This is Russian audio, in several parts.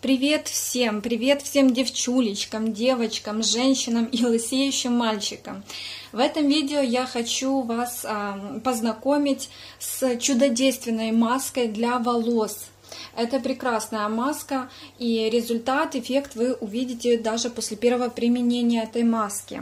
Привет всем девчулечкам, девочкам, женщинам и лысеющим мальчикам. В этом видео я хочу вас познакомить с чудодейственной маской для волос. Это прекрасная маска, и результат, эффект вы увидите даже после первого применения этой маски.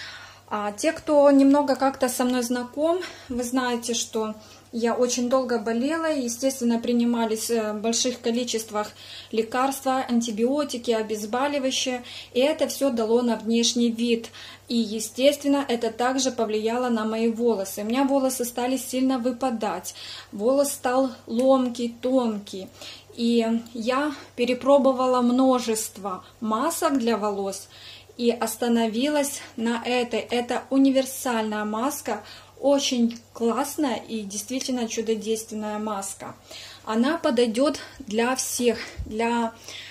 Те, кто немного как-то со мной знаком, вы знаете, что я очень долго болела, естественно, принимались в больших количествах лекарства, антибиотики, обезболивающие, и это все дало на внешний вид. И, естественно, это также повлияло на мои волосы. У меня волосы стали сильно выпадать, волос стал ломкий, тонкий. И я перепробовала множество масок для волос и остановилась на этой. Это универсальная маска, очень классная и действительно чудодейственная маска. Она подойдет для всех, для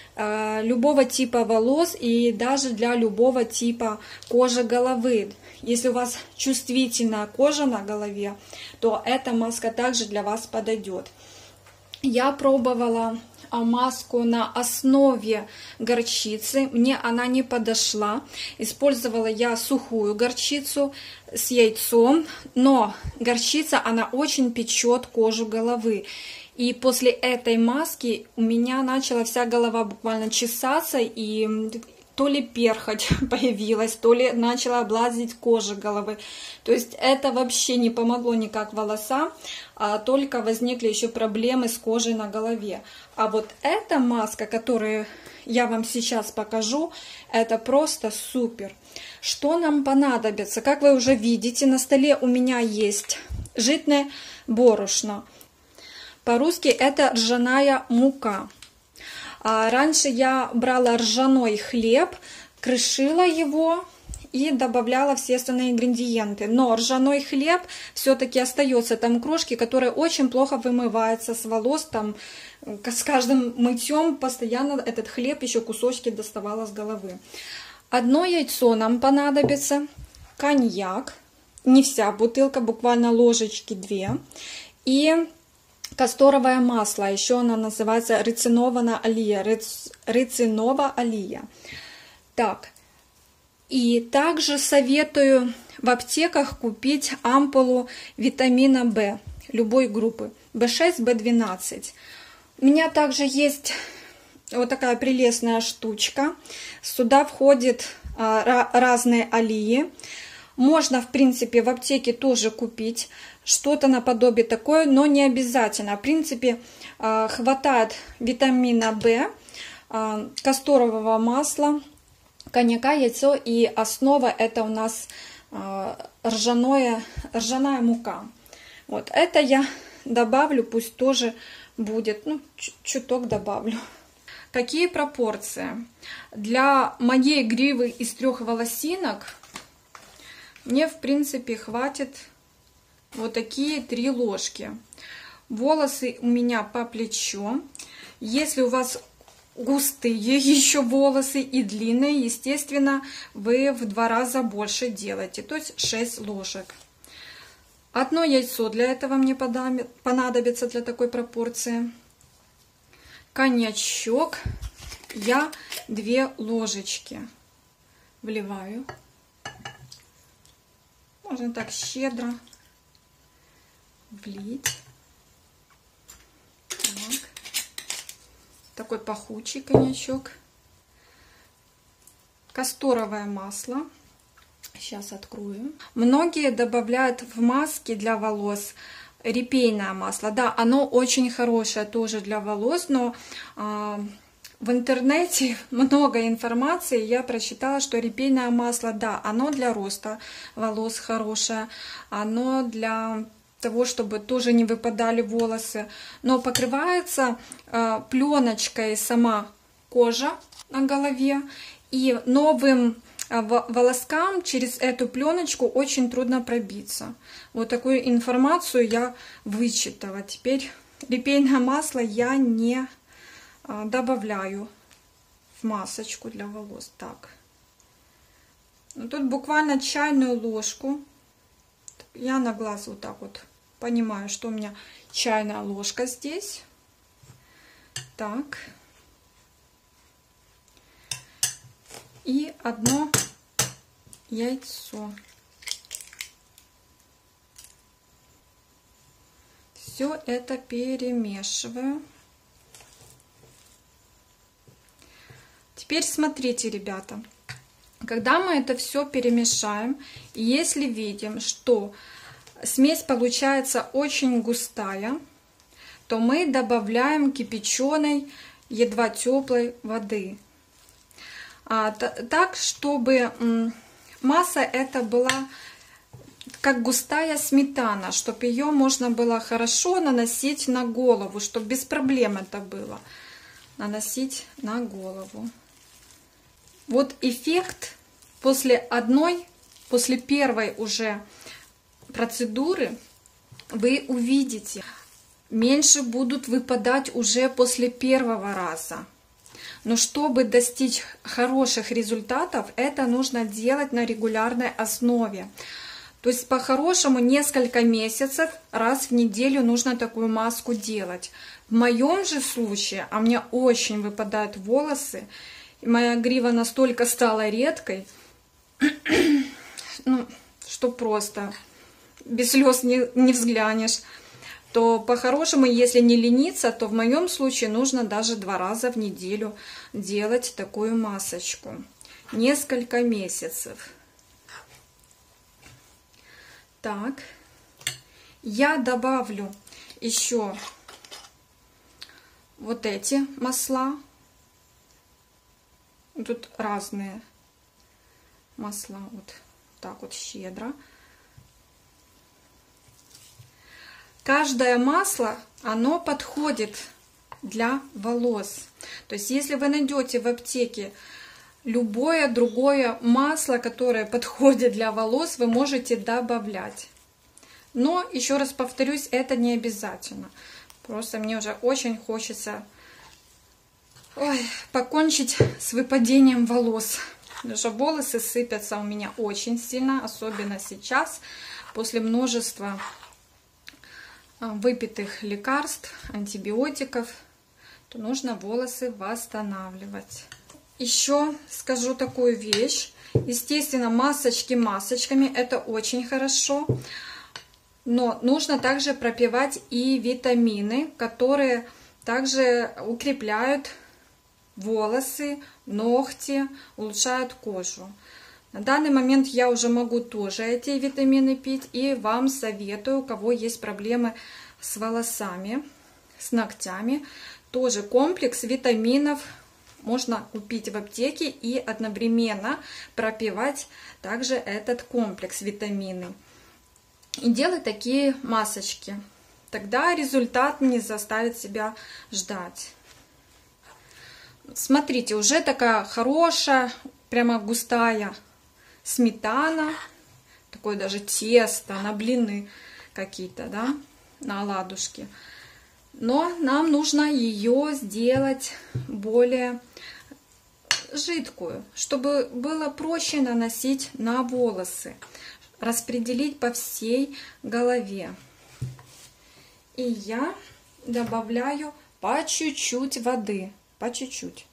любого типа волос и даже для любого типа кожи головы. Если у вас чувствительная кожа на голове, то эта маска также для вас подойдет. Я пробовала маску на основе горчицы, мне она не подошла. Использовала я сухую горчицу с яйцом, но горчица, она очень печет кожу головы. И после этой маски у меня начала вся голова буквально чесаться, и то ли перхоть появилась, то ли начала облазить кожа головы. То есть это вообще не помогло никак волосам, а только возникли еще проблемы с кожей на голове. А вот эта маска, которую я вам сейчас покажу, это просто супер. Что нам понадобится? Как вы уже видите, на столе у меня есть житное борошно. По-русски это ржаная мука. Раньше я брала ржаной хлеб, крышила его и добавляла все остальные ингредиенты. Но ржаной хлеб все-таки остается там крошки, которые очень плохо вымываются с волос. Там с каждым мытьем постоянно этот хлеб еще кусочки доставала с головы. Одно яйцо нам понадобится, коньяк, не вся бутылка, буквально ложечки 2, и касторовое масло, еще она называется рицинова олия. Так, и также советую в аптеках купить ампулу витамина В любой группы, В6, В12. У меня также есть вот такая прелестная штучка. Сюда входят разные олии. Можно, в принципе, в аптеке тоже купить что-то наподобие такое, но не обязательно. В принципе, хватает витамина В, касторового масла, коньяка, яйцо, и основа это у нас ржаная мука. Вот это я добавлю, пусть тоже будет, ну, чуток добавлю. Какие пропорции? Для моей гривы из 3 волосинок мне, в принципе, хватит вот такие 3 ложки. Волосы у меня по плечо. Если у вас густые еще волосы и длинные, естественно, вы в 2 раза больше делаете, то есть 6 ложек. Одно яйцо для этого мне понадобится для такой пропорции. Коньячок я 2 ложечки вливаю. Можно так щедро влить. Так. Такой пахучий коньячок. Касторовое масло. Сейчас открою. Многие добавляют в маски для волос репейное масло. Да, оно очень хорошее тоже для волос, но в интернете много информации. Я прочитала, что репейное масло, да, оно для роста волос хорошее, оно для того, чтобы тоже не выпадали волосы, но покрывается пленочкой сама кожа на голове, и новым волоскам через эту пленочку очень трудно пробиться. Вот такую информацию я вычитала. Теперь репейное масло я не добавляю в масочку для волос. Так, ну, тут буквально чайную ложку. Я на глаз вот так вот понимаю, что у меня чайная ложка здесь. Так, и одно яйцо. Все это перемешиваю. Теперь смотрите, ребята, когда мы это все перемешаем, и если видим, что смесь получается очень густая, то мы добавляем кипяченой, едва теплой воды. Так, чтобы масса эта была как густая сметана, чтобы ее можно было хорошо наносить на голову, чтобы без проблем это было. Наносить на голову. Вот эффект после первой уже процедуры вы увидите. Меньше будут выпадать уже после первого раза. Но чтобы достичь хороших результатов, это нужно делать на регулярной основе. То есть по-хорошему несколько месяцев раз в неделю нужно такую маску делать. В моем же случае, а мне очень выпадают волосы, и моя грива настолько стала редкой, что просто без слез не взглянешь, то по-хорошему, если не лениться, то в моем случае нужно даже 2 раза в неделю делать такую масочку. Несколько месяцев. Так, я добавлю еще вот эти масла. Тут разные масла, вот так вот щедро. Каждое масло, оно подходит для волос. То есть, если вы найдете в аптеке любое другое масло, которое подходит для волос, вы можете добавлять. Но, еще раз повторюсь, это не обязательно. Просто мне уже очень хочется покончить с выпадением волос. Потому что волосы сыпятся у меня очень сильно, особенно сейчас, после множества выпитых лекарств, антибиотиков, то нужно волосы восстанавливать. Еще скажу такую вещь. Естественно, масочки масочками, это очень хорошо. Но нужно также пропивать и витамины, которые также укрепляют волосы, ногти, улучшают кожу. На данный момент я уже могу тоже эти витамины пить, и вам советую, у кого есть проблемы с волосами, с ногтями, тоже комплекс витаминов можно купить в аптеке и одновременно пропивать также этот комплекс витамины. И делать такие масочки. Тогда результат не заставит себя ждать. Смотрите, уже такая хорошая, прямо густая сметана, такое даже тесто на блины какие-то, да, на оладушки. Но нам нужно ее сделать более жидкую, чтобы было проще наносить на волосы, распределить по всей голове. И я добавляю по чуть-чуть воды, по чуть-чуть.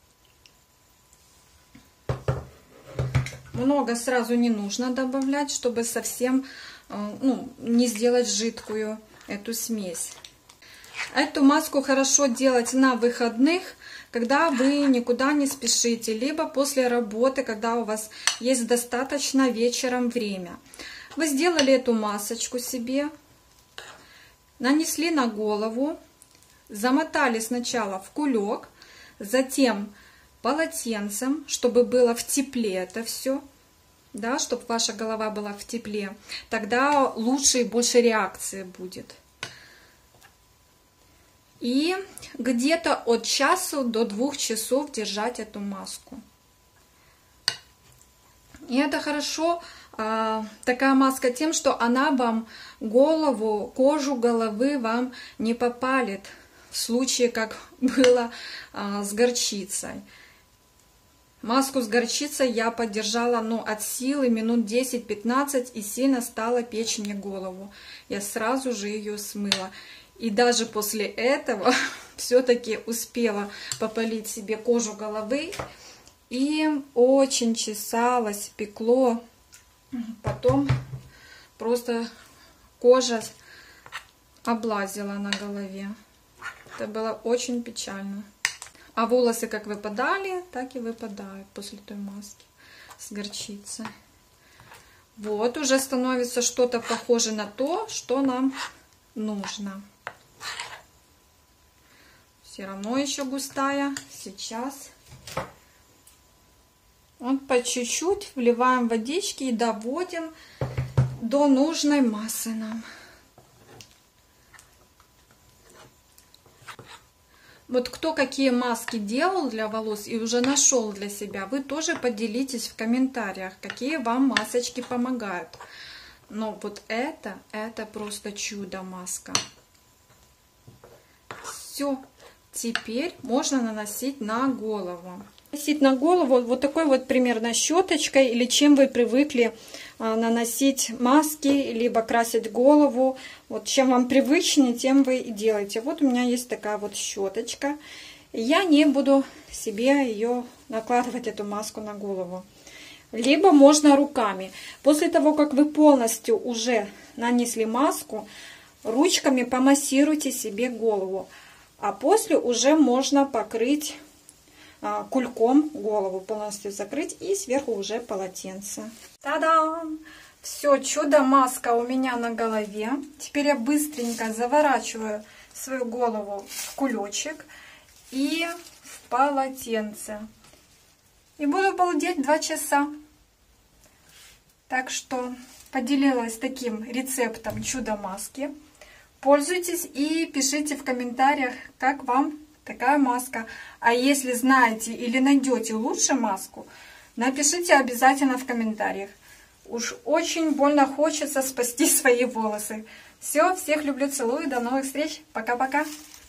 Много сразу не нужно добавлять, чтобы совсем не сделать жидкую эту смесь. Эту маску хорошо делать на выходных, когда вы никуда не спешите, либо после работы, когда у вас есть достаточно вечером время. Вы сделали эту масочку себе, нанесли на голову, замотали сначала в кулек, затем полотенцем, чтобы было в тепле это все, да, чтобы ваша голова была в тепле. Тогда лучше и больше реакции будет. И где-то от часа до 2 часов держать эту маску. И это хорошо, такая маска тем, что она вам голову, кожу головы вам не попалит, в случае, как было с горчицей. Маску с горчицей я подержала от силы минут 10-15 и сильно стала печь мне голову. Я сразу же ее смыла. И даже после этого все-таки успела попалить себе кожу головы. И очень чесалось, пекло. Потом просто кожа облазила на голове. Это было очень печально. А волосы как выпадали, так и выпадают после той маски с горчицей. Вот, уже становится что-то похоже на то, что нам нужно. Все равно еще густая. Сейчас вот по чуть-чуть вливаем водички и доводим до нужной массы нам. Вот кто какие маски делал для волос и уже нашел для себя, вы тоже поделитесь в комментариях, какие вам масочки помогают. Но вот это просто чудо-маска. Все, теперь можно наносить на голову. Наносить на голову вот такой вот примерно щеточкой или чем вы привыкли наносить маски, либо красить голову. Вот чем вам привычнее, тем вы и делаете. Вот у меня есть такая вот щеточка. Я не буду себе ее накладывать, эту маску, на голову. Либо можно руками. После того, как вы полностью уже нанесли маску, ручками помассируйте себе голову. А после уже можно покрыть кульком голову, полностью закрыть и сверху уже полотенце. Та-дам! Все, чудо-маска у меня на голове. Теперь я быстренько заворачиваю свою голову в кулечек и в полотенце. И буду балдеть 2 часа. Так что поделилась таким рецептом чудо-маски. Пользуйтесь и пишите в комментариях, как вам такая маска. А если знаете или найдете лучше маску, напишите обязательно в комментариях. Уж очень больно хочется спасти свои волосы. Все, всех люблю, целую, до новых встреч, пока-пока.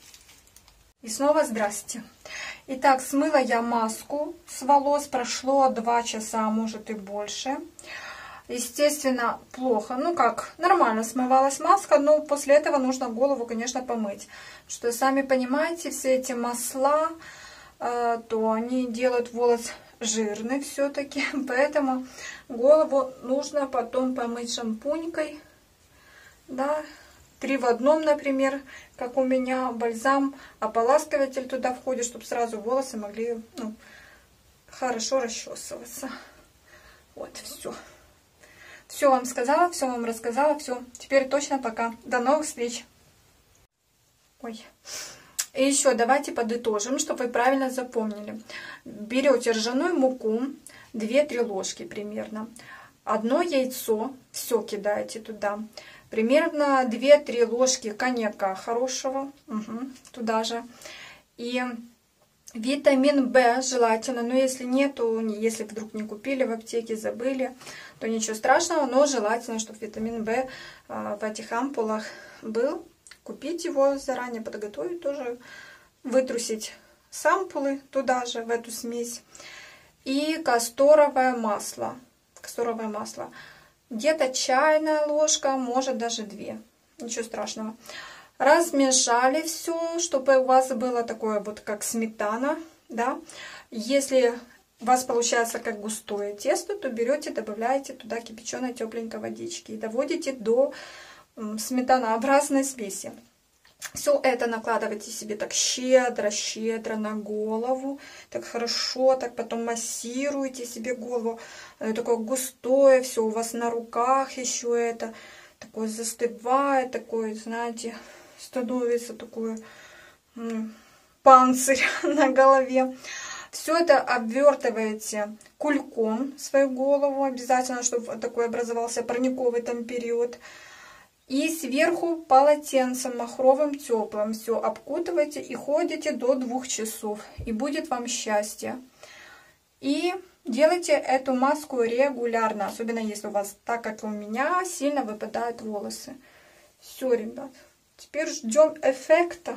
И снова здрасте. Итак, смыла я маску с волос, прошло 2 часа, а может и больше. Естественно, плохо, ну как, нормально смывалась маска, но после этого нужно голову, конечно, помыть. Что, сами понимаете, все эти масла, то они делают волос жирный все-таки, поэтому голову нужно потом помыть шампунькой, да, 3 в 1, например, как у меня, бальзам, ополаскиватель туда входит, чтобы сразу волосы могли, ну, хорошо расчесываться. Вот, все. Все вам сказала, все вам рассказала, все. Теперь точно пока. До новых встреч. Ой. И еще давайте подытожим, чтобы вы правильно запомнили. Берете ржаную муку, 2-3 ложки примерно. 1 яйцо, все кидаете туда. Примерно 2-3 ложки коньяка хорошего, туда же. И витамин В желательно, но если нету, если вдруг не купили в аптеке, забыли, то ничего страшного, но желательно, чтобы витамин В в этих ампулах был. Купить его заранее, подготовить тоже, вытрусить с ампулы туда же, в эту смесь. И касторовое масло. Касторовое масло. Где-то чайная ложка, может даже 2. Ничего страшного. Размешали все, чтобы у вас было такое вот как сметана, да. Если у вас получается как густое тесто, то берете, добавляете туда кипяченой тепленькой водички и доводите до сметанообразной смеси. Все это накладывайте себе так щедро на голову, так хорошо, так потом массируйте себе голову. Такое густое, все у вас на руках еще это такое застывает, такое, знаете, становится такой панцирь на голове. Все это обвертываете кульком свою голову, обязательно, чтобы такой образовался парниковый там период. И сверху полотенцем махровым теплым все обкутываете и ходите до 2 часов. И будет вам счастье. И делайте эту маску регулярно, особенно если у вас, так как у меня, сильно выпадают волосы. Все, ребят, теперь ждем эффекта.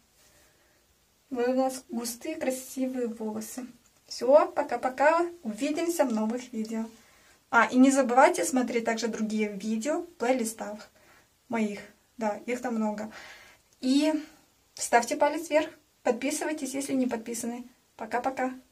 У нас густые красивые волосы. Все, пока-пока. Увидимся в новых видео. И не забывайте смотреть также другие видео в плейлистах моих. Да, их там много. И ставьте палец вверх. Подписывайтесь, если не подписаны. Пока-пока.